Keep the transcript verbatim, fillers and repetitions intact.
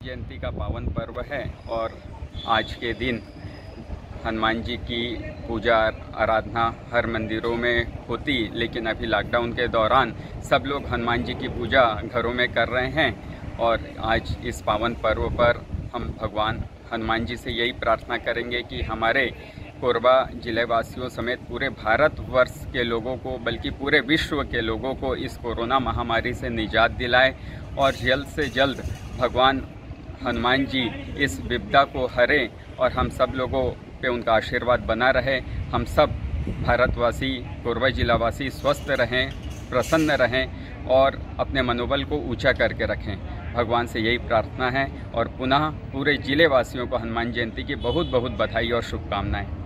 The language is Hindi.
जयंती का पावन पर्व है और आज के दिन हनुमान जी की पूजा आराधना हर मंदिरों में होती, लेकिन अभी लॉकडाउन के दौरान सब लोग हनुमान जी की पूजा घरों में कर रहे हैं। और आज इस पावन पर्व पर हम भगवान हनुमान जी से यही प्रार्थना करेंगे कि हमारे कोरबा जिले वासियों समेत पूरे भारतवर्ष के लोगों को, बल्कि पूरे विश्व के लोगों को इस कोरोना महामारी से निजात दिलाए और जल्द से जल्द भगवान हनुमान जी इस विपदा को हरें और हम सब लोगों पे उनका आशीर्वाद बना रहे। हम सब भारतवासी, कोरबा जिलावासी स्वस्थ रहें, प्रसन्न रहें और अपने मनोबल को ऊंचा करके रखें। भगवान से यही प्रार्थना है और पुनः पूरे जिले वासियों को हनुमान जयंती की बहुत बहुत बधाई और शुभकामनाएं।